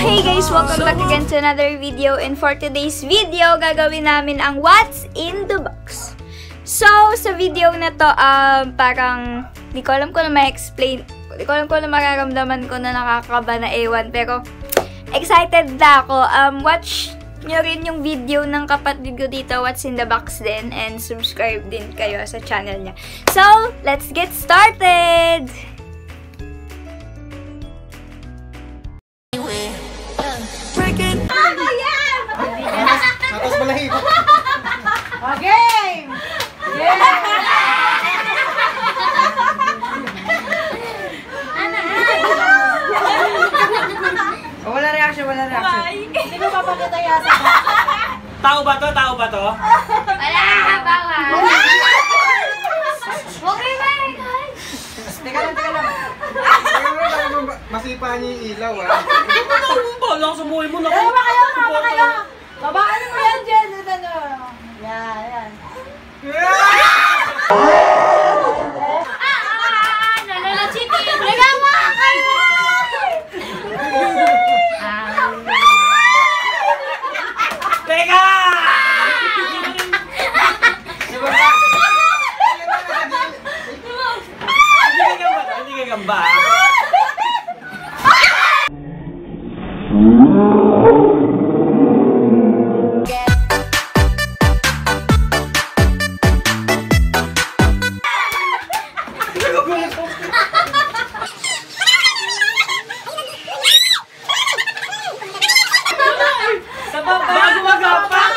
Hey guys! Welcome back again to another video, and for today's video, gagawin namin ang What's in the Box. So, sa video na to, parang di ko alam kung na ma-explain, di ko alam kung na mararamdaman ko na nakakaba na ewan, pero excited na ako. Watch nyo rin yung video ng kapatid ko dito, What's in the Box din, and subscribe din kayo sa channel niya. So, let's get started! Tapos balahibo. Game! Yeah! Wala reaction, wala reaction. Hindi ko papakita yasa. Tao ba to? Tao ba to? Wala! Bawal! Okay ba eh, guys? Teka lang, teka lang. Masipa niya yung ilaw, Balang sa buhay mo na. Baba kayo, baba kayo. Babaan mo yan dyan. Yan, yan. Nalalachiti! Nagawa kayo! Teka! Hindi ka gamba. Bago magapak!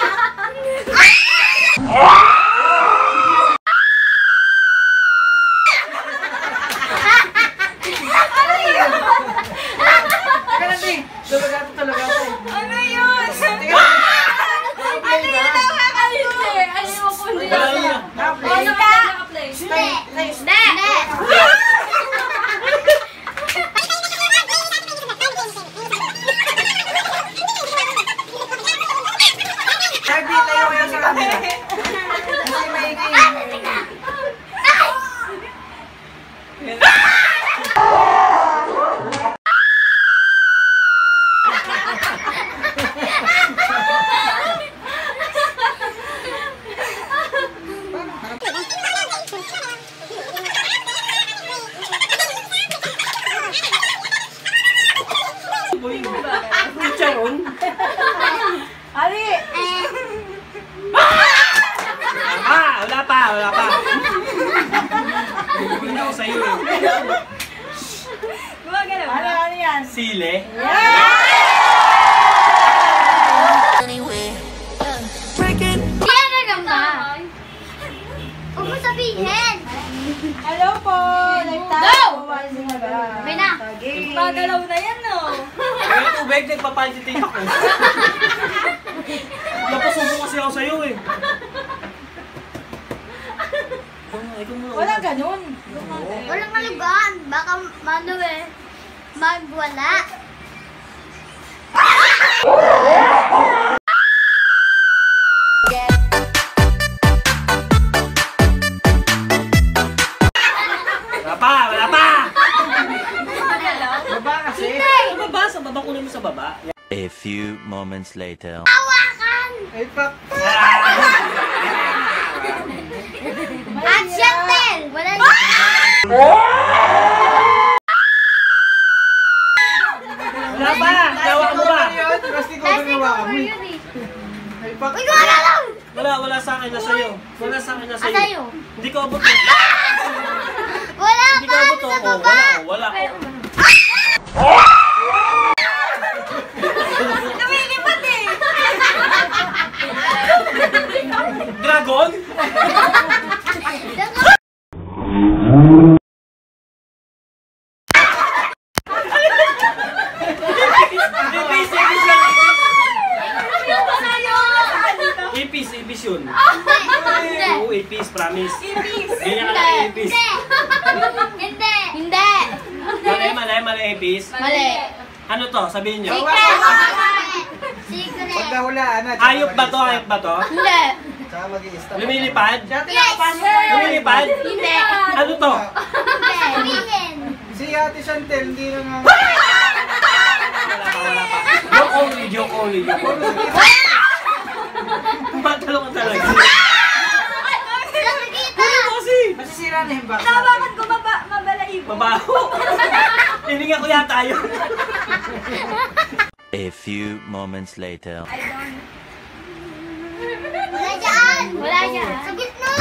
Ano yun? Ano yun? Nakakalite! Ano yung mapundi? Ali! Wala pa. Hindi ako sa'yo eh. Gumagalaw ba? Ano yan? Sile? Yan na naman! Huwag mo sabihin! Hello po! Go! May na! Game! Magalaw na yan, no? Kaya tubig, nagpapansitin ako. Napasubo kasi ako sa'yo eh. Walang ganun. Walang alugan. Baka magwala. Wala pa! Baba kasi. Sa baba, kunin mo sa baba. A few moments later. Ay, pak! At Chantel! Wala na. Wala pa! Gawa mo ba? Plastic ko ginawa mo. Ay, pak! Uy, gumagalaw! Wala sa akin na sa'yo. Wala sa akin na Sa'yo? sa'yo. Hindi ko abot eh. Wala Hindi ko pa abot sa oh. baba! Wala. Lumilipat eh! Dragon? Ipis yun. Oo, ipis, promise. Ganyan ka lang ipis. Hindi! Mali, ipis. Mali! Ano to? Sabihin nyo. Secret! Pag nahulaan na. Ayop ba to? Hindi! Tsaka mag-i-stop. Lumilipad? Yes! Lumilipad? Hindi! Ano to? Sabihin! Si Ate Chantel, hindi na nga. Wala pa. video ko. Tumatalo ka talaga. Kunin mo kasi! Masisira na yung box. Tawakan ko mabalahibo. Mabaho. Hininga ko yata yun. A few moments later. Wala dyan! Wala dyan! Sa gitna!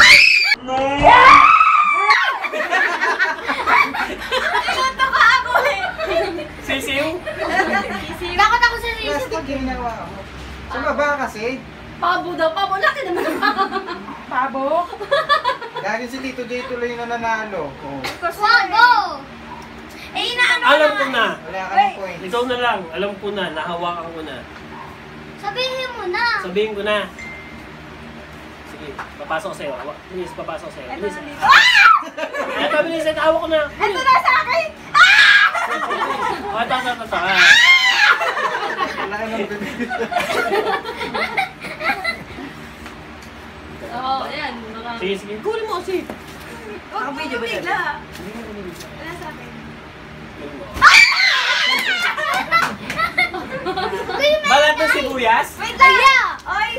Pinuto ka ako eh. Sisiw? Takot ako sa sisi. Plastic yung ginawa mo. Sa baba kasi. Pabo daw. Pabo. Laki naman ang pabo. Dahil si Tito J tuloy na nanalo. Oh. Go! Eh, inaano Alam ko na. Wala ka ng point. Ikaw na lang. Alam ko na. Nahawakan ko na. Sabihin mo na. Sabihin ko na. Sige, papasok sa'yo. Bilis, papasok sa'yo. Bilis. Ito, bilis. Ito, hawak ko na. Ito na sa akin! Oh, ito. Wala ka ng bibig. Oo, ayan. Sige. Kunin mo kasi. Huwag mo bigla. Wala sa akin. Balat ng sibuyas? Wait lang! Oy!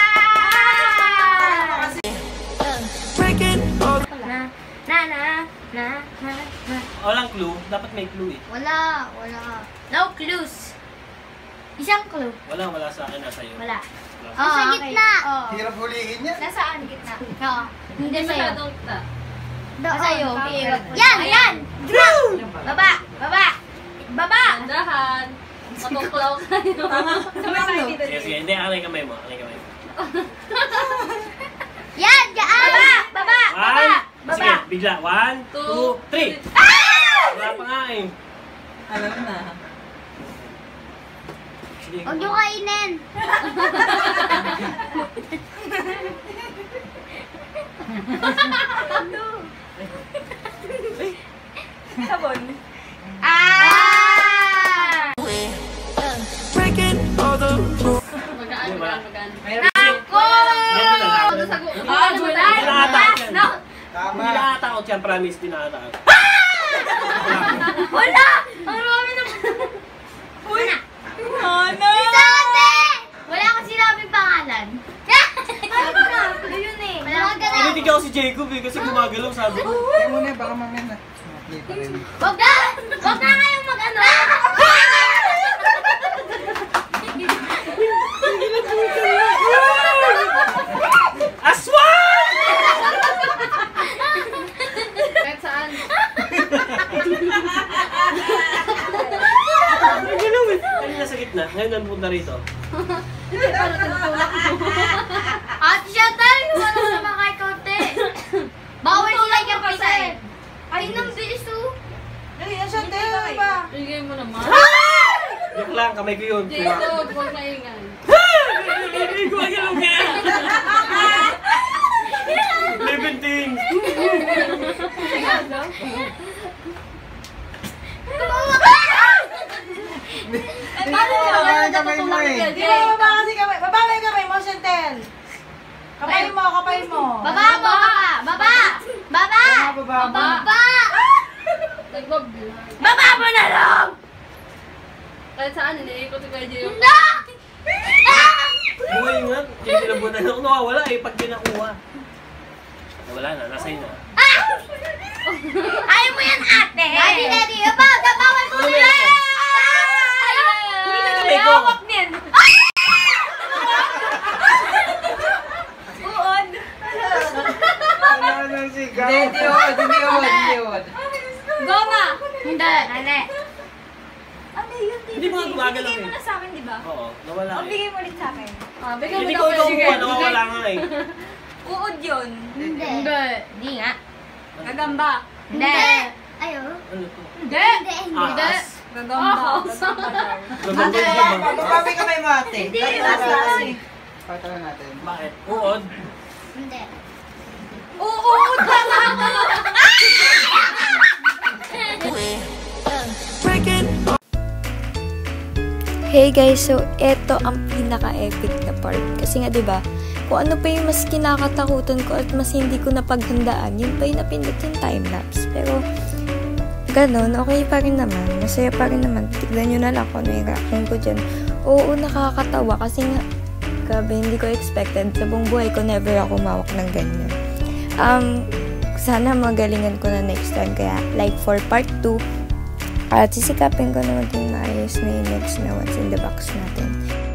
Walang clue. Dapat may clue eh. Wala. No clues. Isang clue. Wala sa akin. Nasa iyo. Wala. Sa gitna. Hirap huliin yan. Nasaan gitna? Oo. Hindi sa'yo. Doon. Sa'yo. Yan! Yan! Baba! Dahan! Matuklaw kayo. Sabay tayo dito. Sige. Hindi, alay kamay mo. Yan! Gaan! Baba! Sige, bigla. 1, 2, 3. Wala pa nga eh. Alam na. Sige. Huwag niyo kainin. Sabon. Magaan. Ako! Ganito na lang. Hindi nakatakot yan. Tama. Hindi nakatakot yan, promise. Hindi nakatakot. Wala! Ang rami na... Una. Ano? Sabi! Wala akong sinabing pangalan. Ano ba na? Ayun eh. Wala akong galaw. Pinitig ako si Jacob eh, kasi gumagalaw sabi ko. Kaya muna, baka mamaya na. Hindi pa rin. Wag na! Wag na kayong mag-ano! Aswan! Kahit saan. Nagalaw eh. Ano nasa gitna? Ngayon napunta rito. Ate Chantal, wala sa mga kay Kote. Bawal sila yung pisay. Ay, nang bilis to. Ayun, Chantel ba? Bigay mo naman. Joke lang, kamay ko yun. Jacob, huwag na ingay. Gumagalaw ka! 11 Baba yung kamay mo eh. Hindi mo baba kasi kamay. Baba mo yung kamay mo, Chantel. Kapay mo. Baba mo, baba! Baba! Baba. Baba! Baba mo na lang! Kahit saan, iniikot ko kayo yung... No! Buhay nga. Yung tinabutan ako nawawala eh pag pinakuha. Wala na, nasa na. Ayaw mo yan, ate! Daddy! Bawal ko Ano nila! yan? Ay, ko. Hawak niyan. Uod. Wala nang sigaw. Hindi yun. Goma. Hindi. Nane. Ano yun? Hindi mo nga gumagalaw Bigay mo eh. na sa akin, di ba? Oo, nawala O, eh. bigay mo ulit sa akin. Bigay mo Hindi daw ko kayo. kuha, nawawala nga eh. Uod yun. Hindi. Hindi nga. Gagamba. Hindi. Ayo. Ano to? Hindi. Hindi. Gagamba. Gagawin ko ba? Bababay kamay mo ate. Hindi, Basta basta. Patalan natin. Bakit? Uod. Hindi. Uod ka nga ako. Hey guys, so eto ang pinaka-epic na part. Kasi nga 'di ba, kung ano pa yung mas kinakatakutan ko at mas hindi ko napaghandaan, yun pa yung napindot yung time-lapse. Pero, ganun, okay pa rin naman. Masaya pa rin naman. Tignan nyo na lang kung ano yung reaction ko dyan. Oo, nakakatawa kasi nga, grabe, hindi ko expected. Sa buong buhay ko, never ako mawak ng ganyan. Sana magalingan ko na next time. Kaya, like, for part 2, at sisikapin ko na maging maayos na yung next na What's in the Box natin.